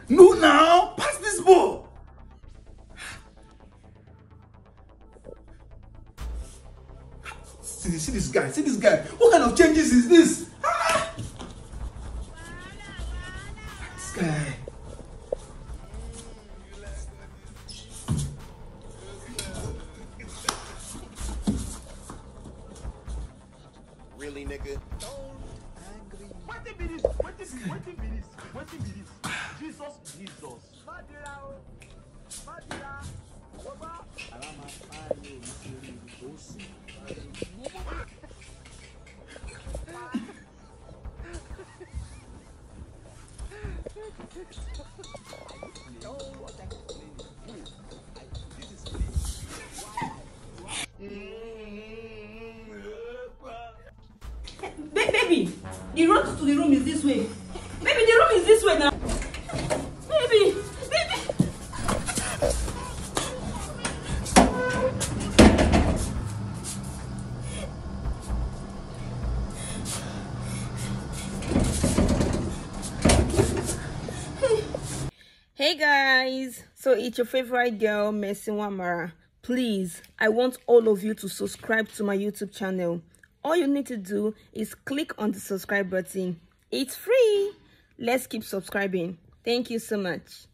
No, now pass this ball. See this guy. See this guy. What kind of changes is this? Ah! This guy. Really, nigga? What be this? Jesus. Baby, the road to the room is this way. Baby, the room is this way now. Baby. Hey guys, so it's your favorite girl, Mercy Wamara. Please, I want all of you to subscribe to my YouTube channel. All you need to do is click on the subscribe button. It's free. Let's keep subscribing. Thank you so much.